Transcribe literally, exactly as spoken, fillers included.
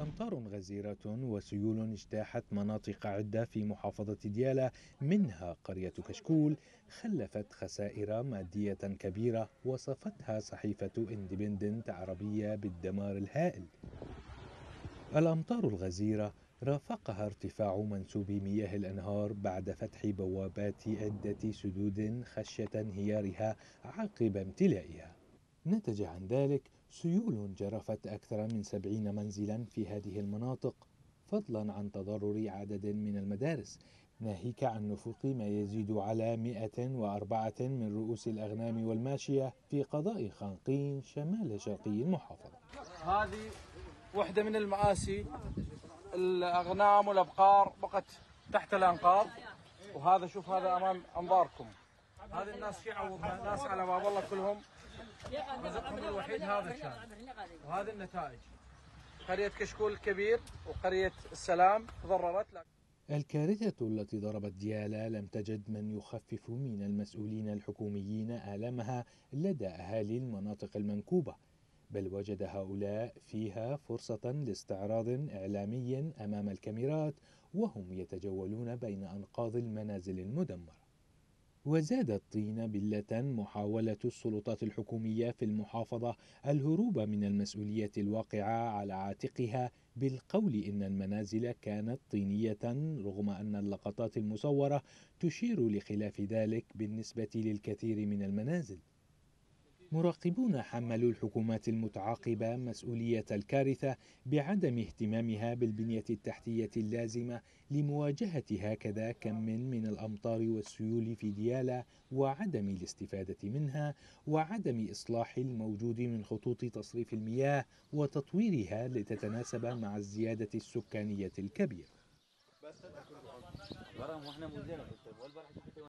أمطار غزيرة وسيول اجتاحت مناطق عدة في محافظة ديالى منها قرية كشكول خلفت خسائر مادية كبيرة وصفتها صحيفة اندبندنت عربية بالدمار الهائل. الأمطار الغزيرة رافقها ارتفاع منسوب مياه الأنهار بعد فتح بوابات عدة سدود خشية انهيارها عقب امتلائها. نتج عن ذلك سيول جرفت أكثر من سبعين منزلا في هذه المناطق، فضلا عن تضرر عدد من المدارس، ناهيك عن نفوق ما يزيد على مئة وأربعة من رؤوس الأغنام والماشية في قضاء خانقين شمال شرقي المحافظة. هذه واحدة من المآسي، الأغنام والأبقار بقت تحت الأنقاض، وهذا شوف هذا أمام أنظاركم، هذه الناس شو يعوضها؟ ناس على باب الله كلهم رزقهم الوحيد هذا كان، وهذه النتائج. قرية كشكول الكبير وقرية السلام تضررت. الكارثة التي ضربت ديالى لم تجد من يخفف من المسؤولين الحكوميين آلامها لدى أهالي المناطق المنكوبة، بل وجد هؤلاء فيها فرصة لاستعراض إعلامي أمام الكاميرات وهم يتجولون بين أنقاض المنازل المدمرة. وزاد الطين بلة محاولة السلطات الحكومية في المحافظة الهروب من المسؤولية الواقعة على عاتقها بالقول إن المنازل كانت طينية، رغم أن اللقطات المصورة تشير لخلاف ذلك بالنسبة للكثير من المنازل. مراقبون حملوا الحكومات المتعاقبة مسؤولية الكارثة بعدم اهتمامها بالبنية التحتية اللازمة لمواجهة هكذا كم من الأمطار والسيول في ديالى، وعدم الاستفادة منها، وعدم إصلاح الموجود من خطوط تصريف المياه وتطويرها لتتناسب مع الزيادة السكانية الكبيرة.